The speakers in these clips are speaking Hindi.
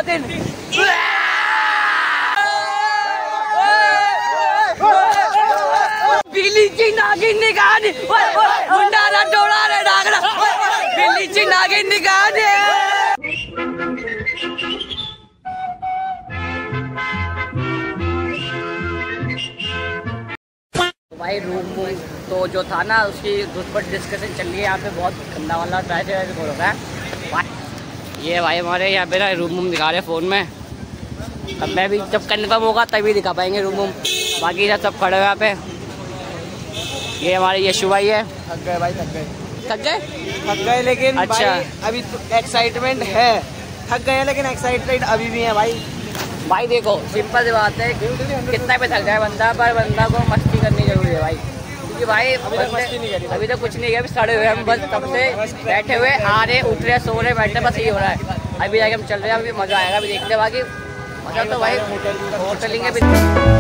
दिन बिल्ली ची नागिन निकाली मुंडारा डोड़ा रे डागरा बिल्ली ची नागिन निकाली। भाई रूम तो जो था ना उसकी उस पर डिस्कशन चल रही है यहाँ पे, बहुत गंदा वाला ट्राई हो रहा है। ये भाई हमारे यहाँ पे ना रूम दिखा रहे फ़ोन में, अब मैं भी जब कन्फर्म होगा तभी दिखा पाएंगे रूम। बाकी सब खड़े हुए यहाँ पे। ये हमारे यशु भाई है। थक गए भाई, थक गए लेकिन अच्छा भाई अभी तो एक्साइटमेंट है। थक गए लेकिन एक्साइटमेंट अभी भी है भाई। भाई देखो सिंपल सी बात है, कितना भी थक जाए बंदा, पर बंदा को मस्ती करनी जरूरी है भाई, क्योंकि भाई अभी तो कुछ नहीं किया, अभी सड़े हुए हम, बस तब से बैठे हुए, आ रहे उठ रहे सो रहे बैठे, बस ये हो रहा है। अभी जाके हम चल रहे हैं, अभी मज़ा आएगा, अभी देखते हैं। बाकी मज़ा तो भाई होटलिंग है।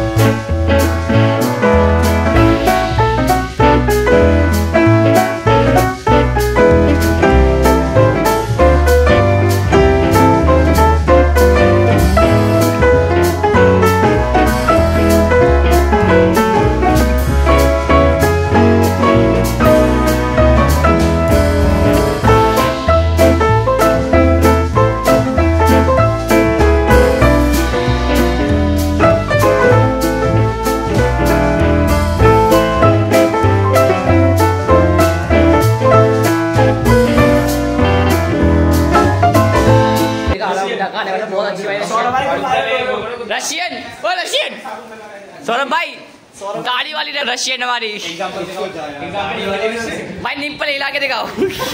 रशियन वो रशियन सौरभ भाई, गाड़ी वाली ना रशियन हमारी भाई, नीम पर हिला के दिखाओ।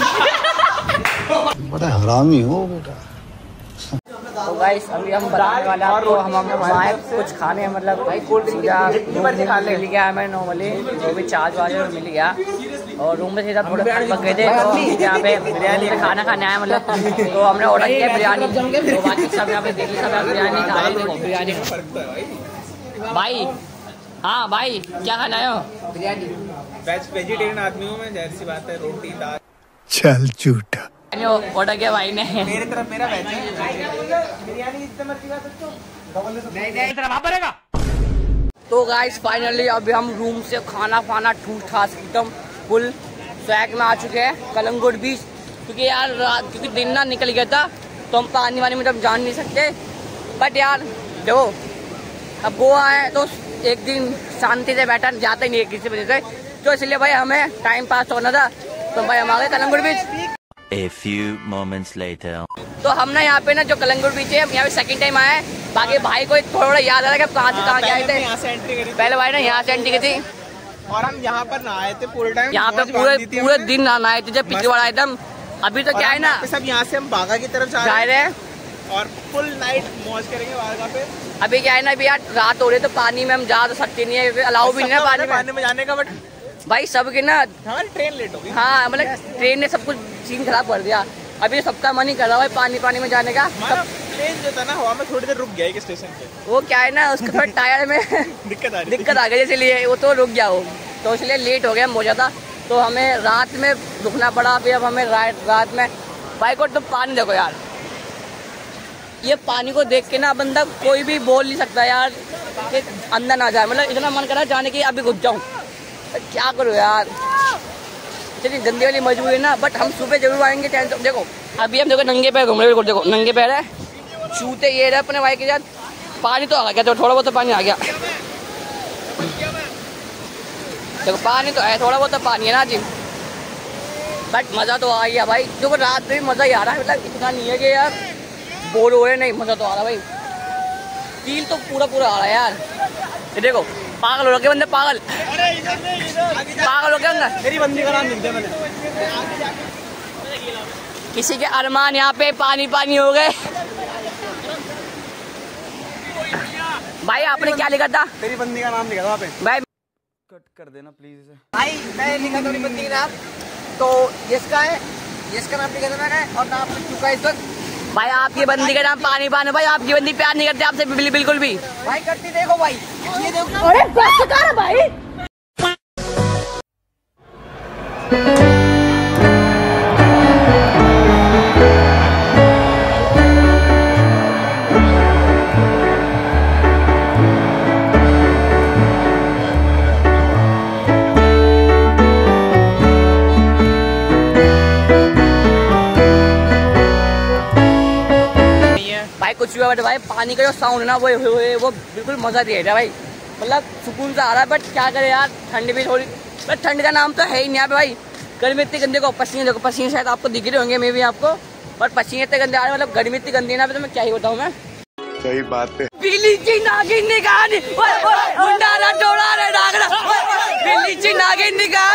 बड़ा हरामी हो बेटा। तो गाइस अभी हम बताने वाले हैं आपको, हम कुछ खाने, मतलब भाई कोल्ड ड्रिंक खा ले गया हमें नॉर्मली, वो भी चार्ज वाले मिल गया, और रूम में सीधा थोड़ा पक गए थे, तो यहाँ पे बिरयानी में खाना खाने आया, मतलब तो हमने ऑर्डर किया बिरयानी, तो बाकी सब यहाँ पे देखिए सब बिरयानी खा रहे थे। बिरयानी भाई, हाँ भाई क्या खाना है? बिरयानी। वेजिटेरियन आदमी हूँ मैं, जाहिर सी बात है, रोटी दाल। चल झूठा ऑर्डर किया भाई ने, मेरी तरफ मेरा वेज बिरयानी तो गाइस फाइनली अभी हम रूम से खाना फाना ठूस ठास एकदम फुल स्वैग में आ चुके हैं कलंगुट बीच, क्योंकि यार क्योंकि दिन ना निकल गया था, तो हम पानी वानी में जब जान नहीं सकते, बट यार देखो अब गोवा है तो एक दिन शांति से बैठा जाता ही नहीं है किसी वजह से, तो इसलिए भाई हमें टाइम पास होना था, तो भाई हम आ गए कलंगुट बीच। A few moments later. तो हम ना यहाँ पे ना जो कलंगुट बीच है, यहाँ पे सेकंड टाइम आए, बाकी भाई को थोड़ा याद आ रहा है कि कहाँ से कहाँ आए थे। पहले भाई ना यहाँ से एंट्री की थी, और हम यहाँ पर नहाए थे पूरे टाइम, यहाँ पे पूरे दिन नहाए थे जब पिछले बार आए थे हम। अभी तो क्या है ना सब यहाँ से हम बागा की तरफ जा रहे हैं और फुल नाइट मौज करेंगे बागा पे। अभी क्या है ना, अभी यार रात हो रही है तो पानी में हम जा तो सकते नहीं है, अलाउ भी नहीं है पानी में जाने का, बट भाई सबकी ना हमारी ट्रेन लेट हो गई। हाँ मतलब ट्रेन ने सब कुछ सीन खराब कर दिया, अभी सबका मन ही कर रहा है पानी में जाने का। ट्रेन जो था ना हवा में थोड़ी देर रुक गया एक स्टेशन पे, वो क्या है ना उसके थोड़ा टायर में दिक्कत आ गई, इसलिए वो तो रुक गया वो, तो इसलिए लेट हो गया हम बहुत ज़्यादा, तो हमें रात में रुकना पड़ा। अभी अब हमें रात में भाई को तो पानी देखो यार, ये पानी को देख के ना बंदा कोई भी बोल नहीं सकता यार कि अंदर ना जाए, मतलब इतना मन कर रहा है जाने की, अभी घुस जाऊँ, क्या करूँ यार, इतनी गंदी वाली मजबूरी है ना, बट हम सुबह जरूर आएंगे। देखो अभी हम देखो नंगे पैर घूम रहे, देखो नंगे पैर है, जूते ये रहे अपने भाई के साथ, पानी तो आ गया, तो थोड़ा बहुत तो पानी आ गया, देखो पानी तो है, थोड़ा बहुत तो पानी है ना जी, बट मज़ा तो आ गया भाई। देखो रात में भी मज़ा ही आ रहा है, मतलब इतना नहीं है कि यार बोर हो रहे, नहीं मज़ा तो आ रहा है भाई, फील तो पूरा आ रहा है यार। ये देखो पागल हो रखे बंदे, पागल हो गया ना, मेरी बंदी का नाम मिलते मैंने, किसी के अरमान यहाँ पे पानी हो गए। भाई आपने क्या लिखा था? तेरी बंदी का नाम लिखा था वहाँ पे भाई, कट कर देना प्लीज इसे। भाई मैं लिखा था अपनी बंदी का नाम, तो इसका है, इसका नाम लिखा था मैंने, और नाम लिख चुका है इस वक्त। भाई आपकी बंदी का नाम पानी भाई, आपकी बंदी प्यार नहीं करती आपसे बिल्कुल भी। भाई करती, देखो भाई, ये देखो, अरे बस कर भाई। भाई कुछ भी बट भाई पानी का जो साउंड है ना वो बिल्कुल मजा दे रहा है भाई, मतलब सुकून सा आ रहा है। बट क्या करे यार, ठंड भी थोड़ी, बट ठंड का नाम तो है ही नहीं यहाँ पे भाई। गर्मी इतनी गंदी को पसीने देखो, पसीने शायद आपको दिख रहे होंगे मे भी आपको, पर पसीने इतने गंदे आ रहे हैं, मतलब गर्मी इतनी गंदी है ना, तो मैं क्या ही बताऊँ मैं। सही बात है। बिल्ली की नागिन निगाह बिल्ली की नागिन निगाह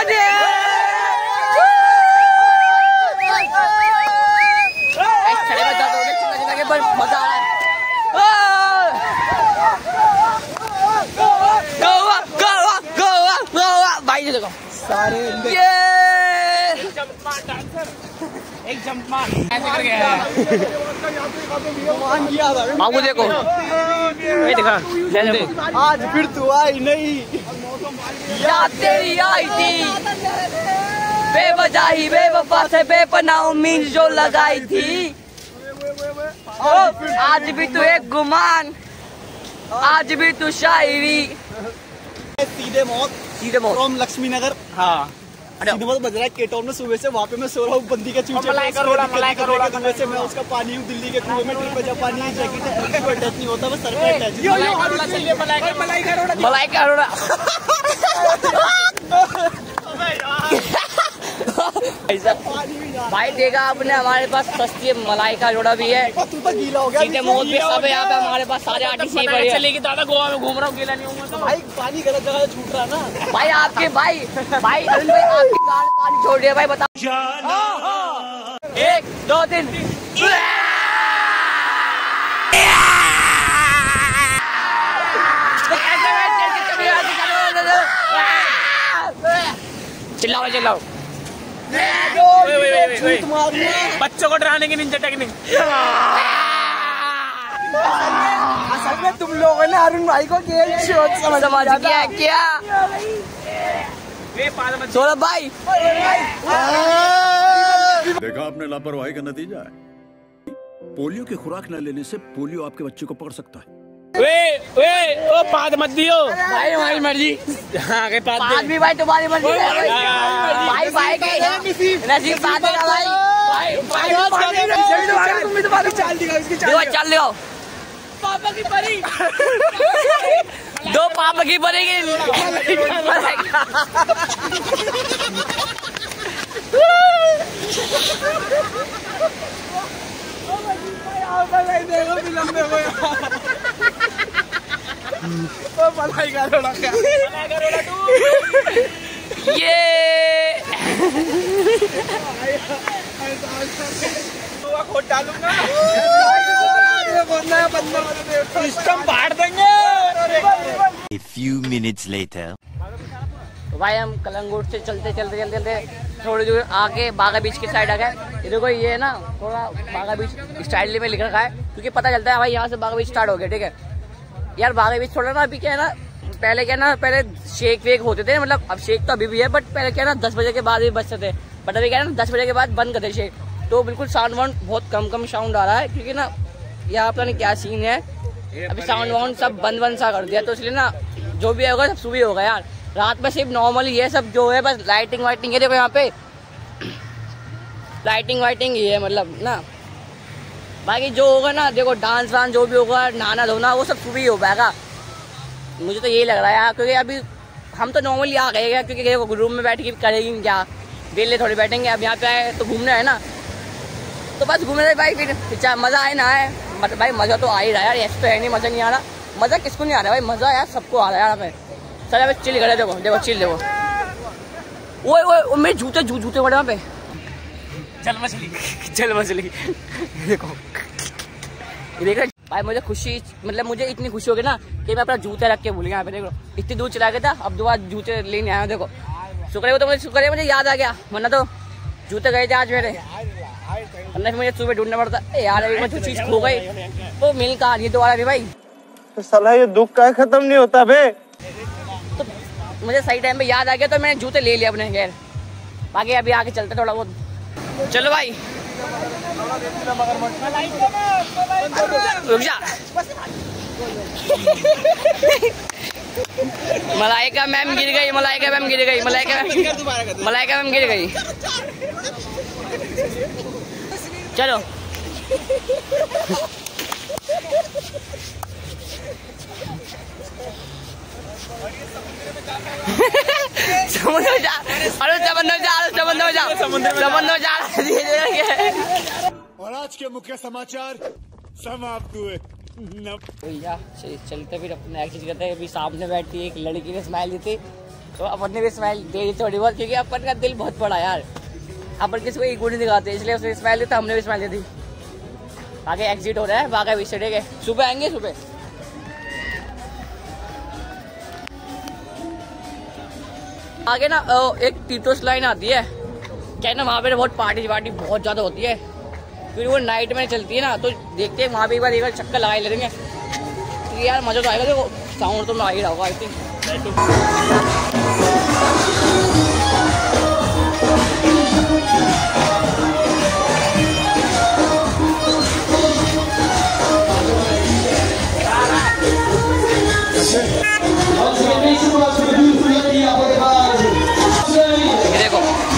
मजा आ रहा है। भाई देखो सारे एक जंप मार बाबू देखो, ये देखा आज फिर तू आई नहीं, याद तेरी आई थी, बेवजह ही बेवफा से बेपनाह उम्मीद जो लगाई थी, आज भी तू एक गुमान, आज भी तू शायरी। सीधे मौत फ्रॉम लक्ष्मी नगर। हाँ सीधे मौत बज रहा है केटॉन में। सुबह से वहाँ पे मैं सो रहा हूँ बंदी के चूचे, मलाई करोड़ा से मैं उसका पानी हूँ दिल्ली के कुएं में, ट्रिप पे जा पानी है, जैकेट अटैच नहीं होता, बस सर पे अटैच। मलाई करोड़ा भाई देखा आपने, हमारे पास सस्ती मलाई का जोड़ा भी है, तू तो गीला हो गया, सीधे मौत भी सब है यहाँ पे हमारे पास, सारे आर्टिस्ट ही बढ़िया चलेगी। दादा गोवा में घूम रहा हूँ, गीला नहीं होगा तो भाई पानी गलत जगह छूट रहा ना भाई। आपके भाई अरुण भाई आपकी गाड़ पानी छोड़ दिया भाई, बताओ 1 2 3 चिल्लाओ चिल्लाओ। बच्चों को डराने की निंजा टेक्निक। असल में तुम लोगों ने अरुण भाई को गेम समझ गया क्या सौरभ भाई? देखा आपने लापरवाही का नतीजा है। पोलियो की खुराक न लेने से पोलियो आपके बच्चे को पकड़ सकता है। ओ पाद मत दियो भाई, हमारी मर्जी। हाँ पाद भी भाई तुम्हारी मर्जी है भाई। भाई का नसीब पाद देगा भाई। चल दिखाओ पापा की परी। 2 पापा की परेगी। मलाई का रोड़ा ये खोट डालूंगा, सिस्टम फाड़ देंगे। A few minutes later. तो भाई हम कलंगुट से चलते थोड़ी दूर आके बागा बीच की साइड आ गए। ये देखो ये ना थोड़ा बागा बीच स्टाइल में लिख रखा है, क्योंकि पता चलता है भाई यहाँ से बागा बीच स्टार्ट हो गया। ठीक है यार, बागा बीच थोड़ा ना अभी क्या है ना, पहले क्या ना, पहले शेक वेक होते थे, मतलब अब शेक तो अभी भी है, बट पहले क्या ना 10 बजे के बाद भी बचते थे, बट अभी क्या है ना 10 बजे के बाद बंद करते शेक, तो बिल्कुल साउंड वाउंड बहुत कम साउंड आ रहा है, क्योंकि ना यहाँ पता नहीं क्या सीन है, अभी साउंड वाउंड सब बंद सा कर दिया, तो इसलिए ना जो भी होगा सब सुबह होगा यार। रात में सिर्फ नॉर्मली ये सब जो है बस लाइटिंग वाइटिंग है, देखो यहाँ पे लाइटिंग वाइटिंग ही है, मतलब ना बाकी जो होगा ना देखो डांस वांस जो भी होगा, नहाना धोना वो सब सुबह ही हो पाएगा, मुझे तो यही लग रहा है यार। क्योंकि अभी हम तो नॉर्मली आ गए हैं, क्योंकि देखो रूम में बैठ के करेंगे क्या, बेले थोड़ी बैठेंगे, अब यहाँ पे आए तो घूमना है ना, तो बस घूमने रहे भाई, फिर चाहे मज़ा आए ना आए, मतलब भाई मज़ा तो आ ही रहा है यार, ऐसा तो है नहीं मज़ा नहीं आ रहा, मज़ा किसको नहीं आ रहा भाई, मज़ा यार सबको आ रहा है यार। हमें सर अभी चिल करे, देखो चिल देखो, वो मेरे जूते बड़े वहाँ पे, चल मछली देखो भाई, मुझे खुशी, मतलब मुझे इतनी खुशी हो गई ना कि मैं अपना जूते रख के भूल गया यहाँ पे, देखो इतनी दूर चला गया था, अब दोबारा जूते लेने आया हूँ, देखो शुक्र है, तो मुझे याद आ गया, वरना तो जूते गए थे आज मेरे, वरना फिर मुझे सुबह ढूंढना पड़ता यार, अभी जो चीज़ खो गई वो मिल कहाँ रही दोबारा भी भाई, साला ये दुख का खत्म नहीं होता बे। तो मुझे सही टाइम पे याद आ गया, तो मैंने जूते ले लिया अपने, खैर बाकी अभी आगे चलते थोड़ा बहुत, चलो भाई रुक जा। मलाइका मैम गिर गई, मलाइका मैम गिर गई। चलो समुद्र जा रहा है। और आज के मुख्य समाचार समाप्त हुए। भैया चलते फिर अपने एक चीज करते हैं। अभी सामने बैठी एक लड़की ने स्माइल दी थी तो अपन ने भी स्माइल दे दी थोड़ी बहुत, क्योंकि अपन का दिल बहुत बड़ा यार, अपन किसी को ईगो नहीं दिखाते, इसलिए उसने स्माइल दी तो हमने भी स्माइल दी थी। आगे एग्जिट हो रहा है, आगे विजिट है, सुबह आएंगे। सुबह आगे ना एक टीटोस लाइन आती है, क्या है ना वहाँ पे बहुत पार्टी बहुत ज़्यादा होती है, क्योंकि वो नाइट में चलती है ना, तो देखते हैं वहाँ पे एक बार चक्कर लगा ही लेंगे तो यार मज़ा तो आएगा। देखो साउंड तो आ ही रहा होगा आई थिंक। देखो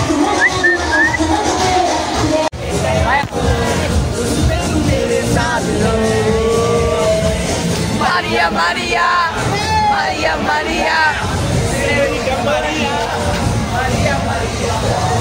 Maria, Maria, Maria, Maria, Maria, Maria,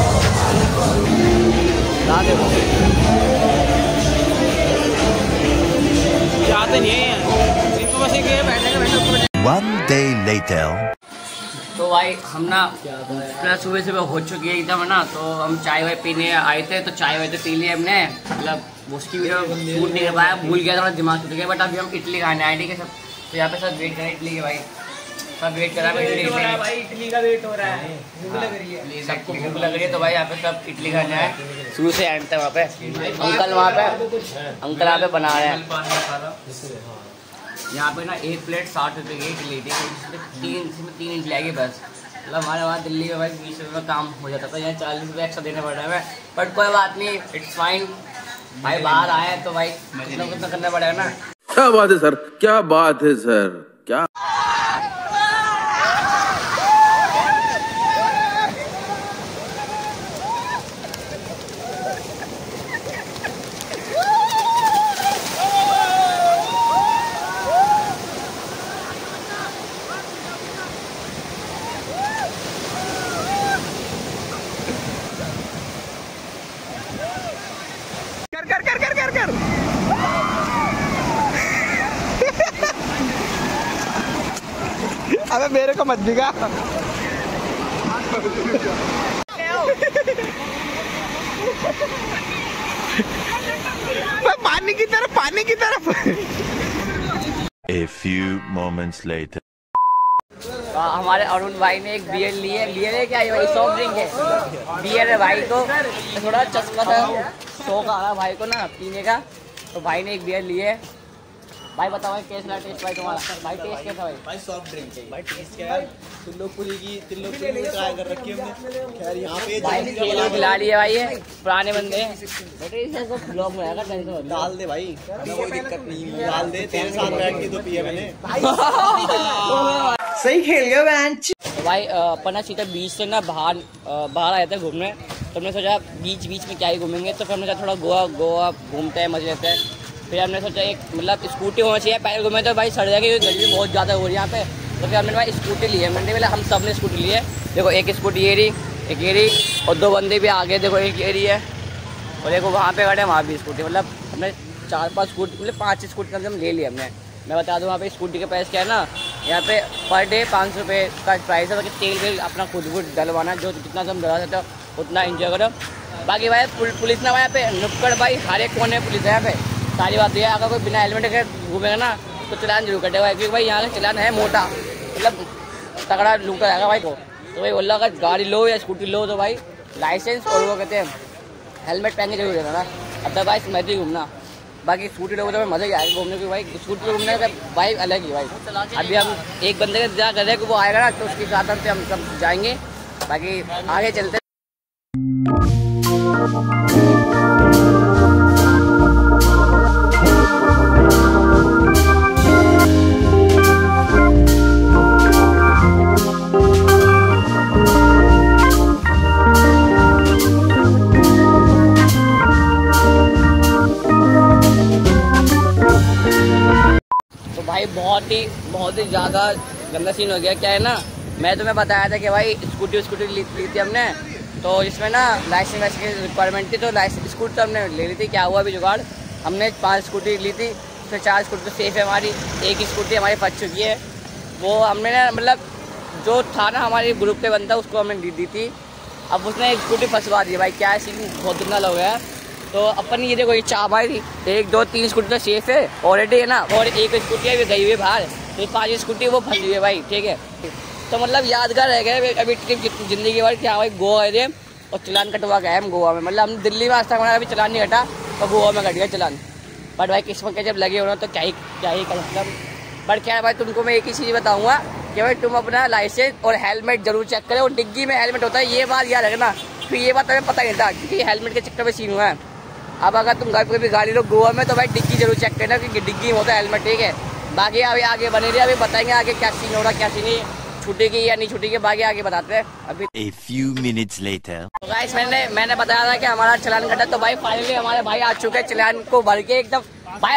जाते नहीं है इनको बस एक बैठने। One day later. तो भाई हम ना सुबह हो चुकी है एकदम ना, तो हम चाय वाय पीने आए थे, तो चाय वाय तो पी लिए हमने, मतलब उसकी वीडियो शूट नहीं कर पाया, भूल गया था, दिमाग टूट गया। बट अभी हम इडली खाने आए, ठीक है सब, तो यहाँ पे सब वेट करें इडली के भाई, सब वेट करा भाई इडली का वेट हो रहा है, भूख लग रही है, सबको भूख लग रही है, तो भाई यहाँ पे सब इडली खाने आए शुरू से एंड तक। वहाँ पे अंकल यहाँ पे बना रहे हैं। यहाँ पे ना एक प्लेट 60 रुपये की इडली थी, इसमें तीन इडली आएगी बस। मतलब हमारे वहाँ दिल्ली में भाई 20 रुपये में काम हो जाता था, यहाँ 40 रुपये एक्स्ट्रा देने पड़ रहा है। बट कोई बात नहीं, इट्स फाइन भाई, बाहर आए तो भाई कितना करना पड़ेगा ना। क्या बात है सर, क्या बात है सर, क्या अबे मेरे को मत दिखा। पानी की तरफ। A few moments later. हमारे अरुण भाई ने एक बियर ली है। बियर है क्या ये भाई? सॉफ्ट ड्रिंक है। बियर है भाई को थोड़ा चस्का था, शौक आ रहा भाई को ना पीने का, तो भाई ने एक बियर ली है। भाई बताओ भाई कैसा टेस्ट भाई तुम्हारा? भाई टेस्ट कैसा भाई? भाई सॉफ्ट ड्रिंक है भाई, टेस्ट क्या है? तिल्लोपुरी ट्राई कर रखी है हमने। खैर यहाँ पे भाई खिला लिए भाई, ये पुराने बंदे ब्लॉग में आएगा, डाल दे भाई, कोई दिक्कत नहीं, डाल दे, तेरे साथ बैठ के तो पिए मैंने। सही खेल गया बेंच। भाई अपन सीधा बीच से ना बाहर आए थे घूमने, तो हमने सोचा बीच में क्या ही घूमेंगे, तो फिर हमने सोचा थोड़ा गोवा घूमते हैं, मजे लेते हैं। फिर हमने सोचा एक मतलब स्कूटी होना चाहिए, पैदल घूमे तो भाई सड़ जाएगी, क्योंकि गर्मी बहुत ज़्यादा हो रही है यहाँ पे। तो फिर हमने भाई स्कूटी ली है, मैंने बोला हम सब ने स्कूटी ली है। देखो एक स्कूटी ये रही, एक ये रही, और दो बंदे भी आगे देखो, एक ये रही है, और देखो वहाँ पे खड़े हैं, वहाँ भी स्कूटी। मतलब हमने 4-5 स्कूटी, मतलब 5 स्कूटी हम ले ली हमने। मैं बता दूँ वहाँ पे स्कूटी के प्राइस क्या है ना, यहाँ पे पर डे 500 रुपये का प्राइस है। बाकी तेल अपना खुद डलवाना, जो जितना हम डलवा सकते हो उतना इंजॉय करो। बाकी भाई पुलिस ना यहाँ पे नुक्कड़ भाई हर एक कोने पुलिस है यहाँ पे। सारी बात है, अगर कोई बिना हेलमेट के घूमेगा ना तो चलान जरूर कटेगा, क्योंकि भाई यहाँ का चलान है मोटा, मतलब तगड़ा लूटा जाएगा भाई को। तो भाई बोला अगर गाड़ी लो या स्कूटी लो तो भाई लाइसेंस और वो कहते हैं हेलमेट पहन के जरूर देना ना, अदरवाइज मत ही घूमना। बाकी स्कूटी लोगों तो मज़ा ही आएगा घूमने की भाई, स्कूटी घूमने का भाई अलग ही भाई। अभी हम एक बंदे का इंतजार कर रहे हैं कि वो आएगा ना, तो उसके साथ हम सब जाएंगे। बाकी आगे चलते। भाई बहुत ही ज़्यादा गंदा सीन हो गया। क्या है ना, मैं तुम्हें बताया था कि भाई स्कूटी ली थी हमने, तो इसमें ना लाइसेंस की रिक्वायरमेंट थी, तो लाइसेंस स्कूटी तो हमने ले ली थी। क्या हुआ अभी जुगाड़, हमने 5 स्कूटी ली थी, तो 4 स्कूटी तो सेफ़ है हमारी, एक स्कूटी हमारी फंस चुकी है। वो हमने ना मतलब जो था ना हमारे ग्रुप के बंदा, उसको हमने दी थी। अब उसने एक स्कूटी फंसवा दी भाई, क्या सीन बहुत दुनिया हो गया। तो अपन ये देखो, ये चाप आई थी, 1 2 3 स्कूटी तो सेफ़ है ऑलरेडी है ना, और एक स्कूटी अभी गई हुई है बाहर, तो 5 स्कूटी वो फंसी हुई है भाई, ठीक है। तो मतलब यादगार रह गया अभी ट्रिप ज़िंदगी भर कि हाँ भाई गोवा गए थे और चलान कटवा गए हम गोवा में। मतलब हम दिल्ली में आज तक हमारा अभी चलान नहीं कटा, तो गोवा में कट गया चलान। बट भाई किस्मत के जब लगे होना तो क्या ही कर सकते हम। बट क्या है भाई, तुमको मैं एक ही चीज़ बताऊँगा कि भाई तुम अपना लाइसेंस और हेलमेट जरूर चेक करें, और डिग्गी में हेलमेट होता है, ये बात याद रखना। फिर ये बात हमें पता नहीं था क्योंकि हेलमेट के चक्कर में सीन हुआ है। अब अगर तुम घर पर भी गाड़ी लो गोवा में, तो भाई डिग्गी जरूर चेक करना क्योंकि डिग्गी में होता है हेलमेट, ठीक है। बाकी अभी आगे बने रहे, अभी बताएंगे आगे क्या सीन हो रहा क्या सीन नहीं, छुट्टी या नहीं छुट्टी, बाकी आगे बताते हैं। अभी A few minutes later. तो गाइस मैंने बताया था कि हमारा चलान कटा, तो भाई फाइनली हमारे भाई आ चुके हैं चलान को भर के एकदम। भाई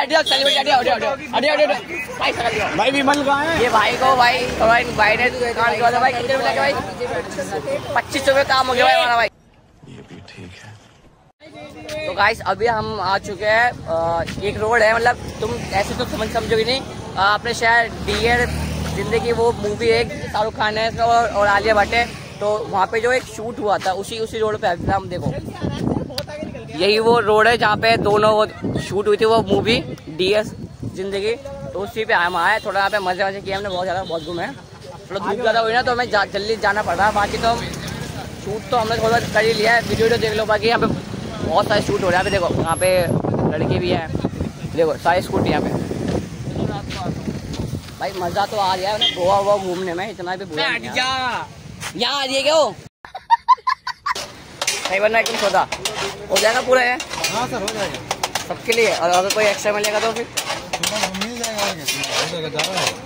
भाई विमल कहाँ है? ये भाई को भाई भाई ने काम किया था भाई, कितने रुपए लगे भाई? 2500 रुपये काम हो गया भाई हमारा भाई। ये भी ठीक है। तो गाइस अभी हम आ चुके हैं, एक रोड है, मतलब तुम ऐसे तो समझोगे नहीं, आपने शायद डियर जिंदगी वो मूवी है, शाहरुख खान है और आलिया भट्ट है, तो वहाँ पे जो एक शूट हुआ था उसी रोड पे हम देखो, यही वो रोड है जहाँ पे दोनों वो शूट हुई थी वो मूवी DS जिंदगी, तो उसी पे हम आए। थोड़ा यहाँ पे मजे किए हमने, बहुत घूमे, थोड़ा धूप ज़्यादा हुई ना तो हमें जल्दी जाना पड़ रहा है। बाकी तो हम शूट तो हमने थोड़ा कर ही लिया है, वीडियो देख लो। बाकी यहाँ पे बहुत सारे शूट हो रहे हैं, देखो यहाँ पे लड़के भी हैं, देखो सारी स्कूटी यहाँ पे। भाई मजा तो आ गया है गोवा घूमने में, इतना भी बुरा नहीं है। यहाँ आ जाइए क्या हो नहीं बनना एकदम सौदा हो जाएगा पूरा है। हाँ सर हो जाएगा सबके लिए, और अगर कोई एक्स्ट्रा मिलेगा तो फिर मिल जाएगा।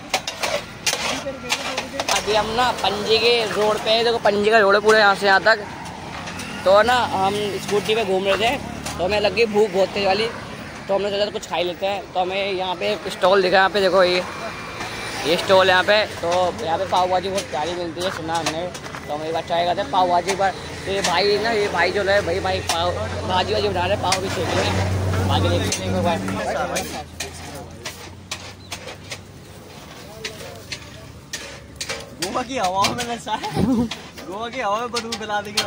अभी हम ना पंजी के रोड पे है, देखो पंजी का रोड है पूरा यहाँ से यहाँ तक। तो ना हम स्कूटी पे घूम रहे थे, तो हमें लग गई भूख बहुत तेज वाली, तो हमने सोचा कुछ खाई लेते हैं। तो हमें यहाँ पे एक स्टॉल दिखा, यहाँ पे देखो ये स्टॉल है यहाँ पे। तो यहाँ पे पाव भाजी बहुत प्यारी मिलती है सुना हमने, तो हम एक बार ट्राई करते हैं पाव भाजी पर। तो ये भाई जो है भाई पाव भाजी बना रहे, पाव भी सेक रहे हैं। बाकी देखते हैं गोवा की हवा में नशा है, गोवा की हवा में बदबू फैला देंगे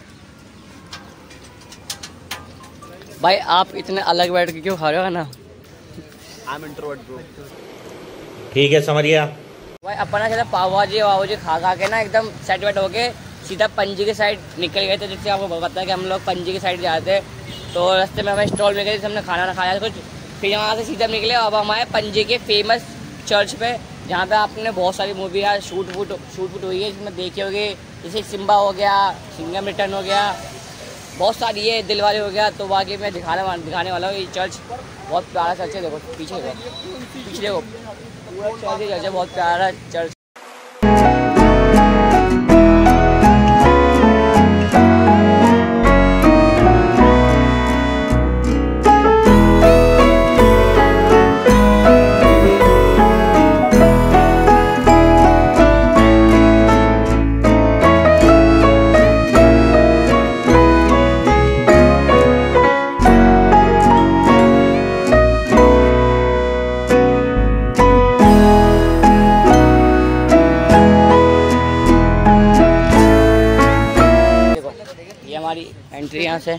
भाई। आप इतने अलग बैठ के क्यों खा रहे हो ना? I am introvert bro. ठीक है समझ गया भाई। अपना चला पाव भाजी खा के ना एकदम सेट वेट होके सीधा पंजी के साइड निकल गए थे। जिससे आपको पता है कि हम लोग पंजी के साइड जाते, तो रास्ते में हमें स्टॉल मिल गए, हमने खाना खाया कुछ, फिर यहाँ से सीधा निकले। अब हम आए पंजी के फेमस चर्च पे, जहाँ पे आपने बहुत सारी मूवी यार शूट हुई है, जिसमें देखे होंगे, जैसे सिम्बा हो गया, सिंघम रिटर्न हो गया, बहुत सारी है, दिलवाले हो गया। तो बाकी मैं दिखाने वाला हूँ। ये चर्च बहुत प्यारा चर्च है, देखो पीछे देखो पूरा चर्च है, बहुत प्यारा चर्च। एंट्री यहाँ से,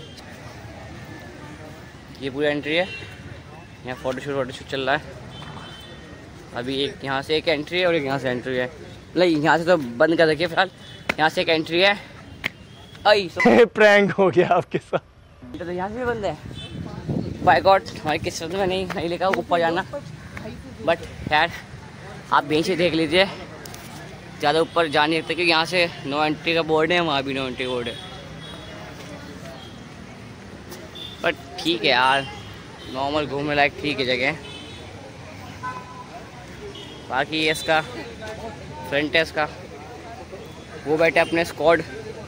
ये पूरी एंट्री है। यहाँ फोटोशूट चल रहा है अभी। एक यहाँ से एक एंट्री है और एक यहाँ से एंट्री है। नहीं यहाँ से तो बंद कर रखिए फिलहाल, यहाँ से एक एंट्री है। प्रैंक हो गया आपके साथ। तो यहाँ से भी बंद है। बाय गॉड हमारी किस्मत में नहीं लिखा ऊपर जाना, बट यार आप यहीं से देख लीजिए, ज़्यादा ऊपर जा नहीं सकते क्योंकि यहाँ से नो एंट्री का बोर्ड है, वहाँ भी नो एंट्री बोर्ड है। बट ठीक है यार, नॉर्मल घूमने लायक ठीक है जगह। बाकी ये इसका फ्रंट है, इसका वो बैठे अपने स्क्वाड।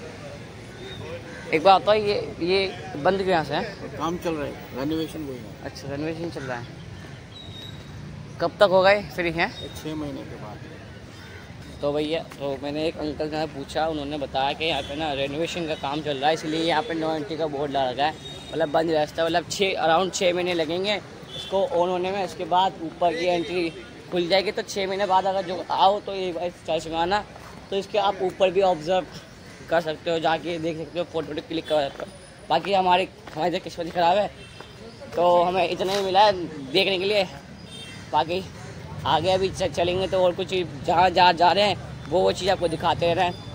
एक बात बताओ, ये बंद क्यों यहाँ से है? काम चल रहा है, रेनोवेशन हुई है। अच्छा रेनोवेशन चल रहा है, कब तक होगा ये फिर? हैं 6 महीने के बाद। तो भैया तो मैंने एक अंकल से पूछा, उन्होंने बताया कि यहाँ पे ना रेनोवेशन का काम चल रहा है, इसलिए यहाँ पे नो एंट्री का बोर्ड लगा रखा है, मतलब बंद रास्ता, मतलब अराउंड 6 महीने लगेंगे इसको ऑन होने में। उसके बाद ऊपर की एंट्री खुल जाएगी, तो 6 महीने बाद अगर जो आओ तो ये चर्च में आना, तो इसके आप ऊपर भी ऑब्जर्व कर सकते हो, जाके देख सकते हो, फोटो क्लिक कर सकते हो। बाकी हमारी तो किस्मत ख़राब है, तो हमें इतना ही मिला है देखने के लिए। बाकी आगे अभी चलेंगे तो और कुछ जहाँ जा रहे हैं वो चीज़ आपको दिखाते रहे हैं।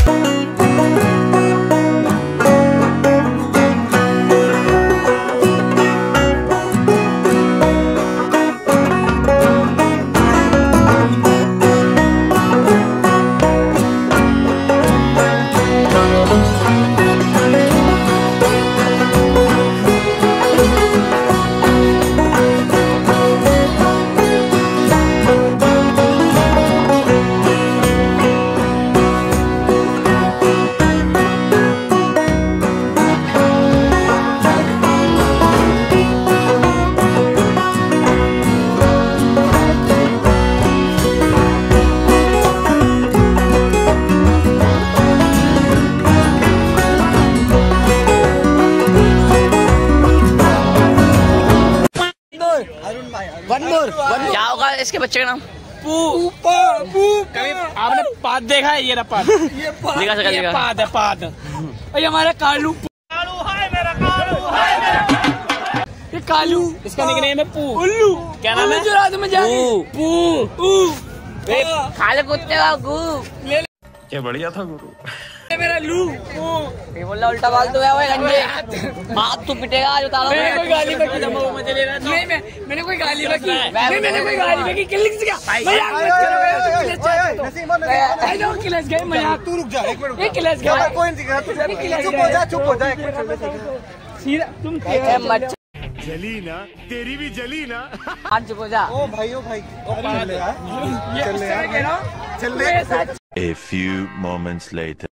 क्या होगा इसके बच्चे का नाम? कभी आपने पाद देखा है? ये रहा पाद, ये पाद है पाद। और ये हमारा कालू है, मेरा कालू है मेरा। ये कालू, इसका निकनेम है पू। उल्लू क्या नाम है? रात में पू खाले कुत्ते का गू। क्या बढ़िया था गुरु। मेरा लू ये बोल रहा उल्टा फालतू है वो गंजे, हाथ तो पिटेगा आज उतारो। मैंने कोई गाली बकी था, मजे ले रहा था। नहीं मैंने कोई गाली बकी, मैंने कोई गाली बकी। किलिंग से क्या मजाक मत करो, किलस गए मजाक। तू रुक जा एक मिनट, ये किलस गया कोई नहीं दिखा, तू चुप हो जा एक मिनट सीधा। तुम मत जली ना, तेरी भी जली ना। आज चुप हो जा। ओ भाई चल ले। A few moments later.